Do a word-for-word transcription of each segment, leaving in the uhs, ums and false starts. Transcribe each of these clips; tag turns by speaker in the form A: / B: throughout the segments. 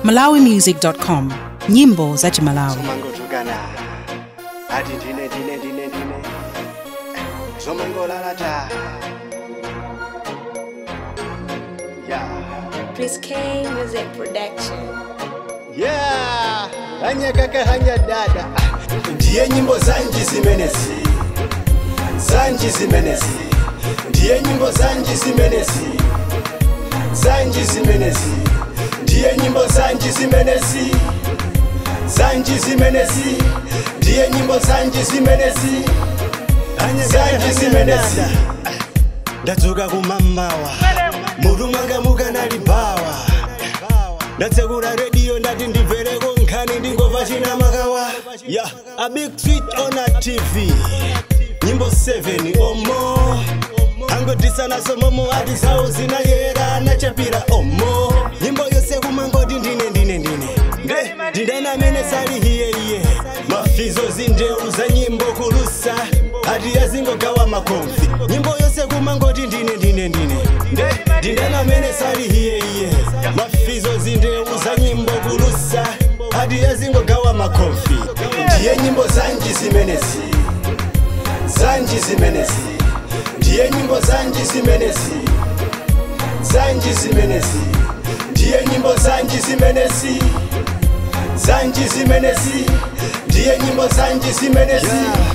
A: malawi music dot com. Nyimbo za Malawi.
B: Chris K Music Production.
C: Yeah, hanya kaka hanya dada. Ndiye nyimbo Zanji zimenesi. Zanji zimenesi. Ndiye nyimbo Zanji zimenesi. Zanji zimenesi. Ndiye nyimbo Zanji zimenesi. Zanji zimenesi. Ndiye nyimbo Zanji zimenesi. Zanji zimenesi. Ndadzuka kumamawa. Murumanga mukana libawa. Ndatsegura radio ndati ndimvereko nkhani ndingova china makawa. Yeah, a big tweet on a T V. Nyimbo seven omo. Angodisana somomo ati sawo zinayera nachapira omo. Nyimbo yose kumangoti ndine ndine ndine. Nge ndindana mene sali hiye hiye. Mafizo zindeu za nyimbo kulusa. Ati yazingogawa makomfi. Nyimbo yose kumangoti ndine ndine ndine. Nge ndindana mene sali hiye hiye. Mafizo zindeu za nyimbo kulusa. Ati yazingogawa makomfi. Ndiye nyimbo Zanji zimenesi. Zanji zimenesi. Ndiye nyimbo Zanji zimenesi. Zanji zimenesi. Ndiye nyimbo Zanji zimenesi. Zanji zimenesi. Ndiye nyimbo Zanji zimenesi.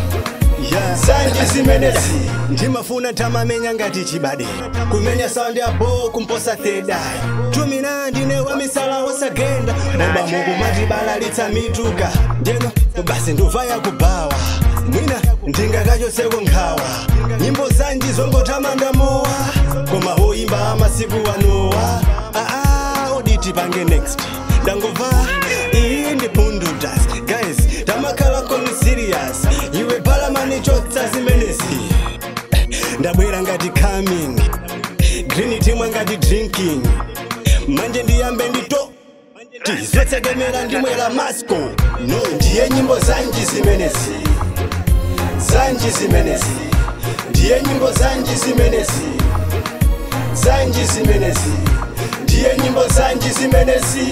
C: Zanji zimenesi. Ndimafuna tamamenya ngati chibade. Kumenya sound ya bo kumposa theda. Tumina ndine wa misala osagenda. Moba mungu matibala litsa mituka. Ndeno basi nduvaya kubawa. Mwina ndinga kacho seko nkhawa. Nyimbo Zanji zongo tamanda mowa. Koma hoimba masiku wanowa. Ah ah oditi pange next. Dangova indi pundu dust. Guys tamakala koni serious. Iwe palamani chotsa zimenesi. Ndabwera ngati coming. Green tea ngati drinking. Manje ndiyambe ndito. Tizotsegemera ndimwera masko. No ndiye nyimbo Zanji zimenesi. Zanji zimenesi. Ndiye nyimbo Zanji zimenesi. Zanji zimenesi. Ndiye nyimbo Zanji zimenesi.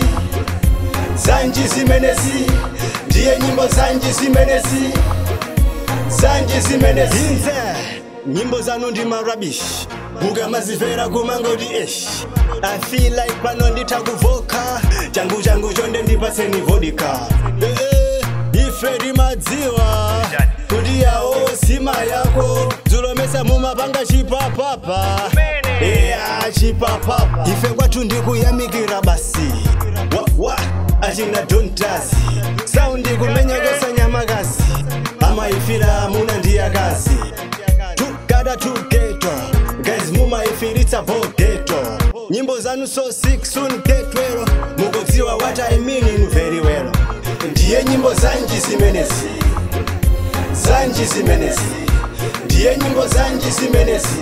C: Zanji zimenesi. Ndiye nyimbo Zanji zimenesi. Zanji zimenesi. Inze nyimbo zanu ndi rubbish. Buga mazivera kumangoti esh. I feel like pano nditakuvoka. Changu changu chonde ndipaseni vodka. Eh, ifredi madziwa. Kuti yawo sima yako. Zulomesa mumapanga chipapapa. Yeah, chipapapa. Ife kwathu ndikuyamikira basi. Wa wa achina dontazi. Sound kumenya kosa nyamakazi. Ama ifira muna ndiyakazi. Tukada tugeto. Guys muma ifiritsa vogeto. Nyimbo zanu so sick soon get well. Mugodziwa what I mean in very well. Ndiye nyimbo Zanji zimenesi. Zanji zimenesi. Ndiye nyimbo Zanji zimenesi.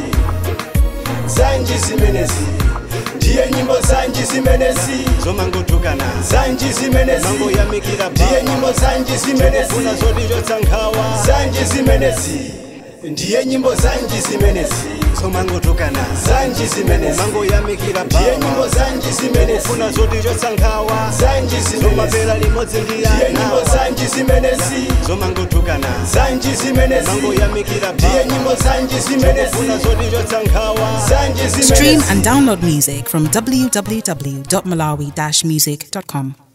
C: Zanji zimenesi. Ndiye nyimbo Zanji zimenesi. Zomangotukana Zanji zimenesi. Mango yamikira ndiye nyimbo Zanji zimenesi. Kuna zodi jotsankawa Zanji zimenesi. Ndiye nyimbo Zanji zimenesi. Zomangotukana Zanji zimenesi. Mango yamikira ndiye nyimbo Zanji zimenesi. Kuna zodi jotsankawa Zanji zimenesi. Zomabela limodzi ndiya ndiye nyimbo Zanji zimenesi. Zomangotukana Zanji zimenesi. Mango yamikira ndiye nyimbo Zanji zimenesi. Kuna zodi jotsankawa Zanji zimenesi.
A: Stream and download music from w w w dot malawi dash music dot com.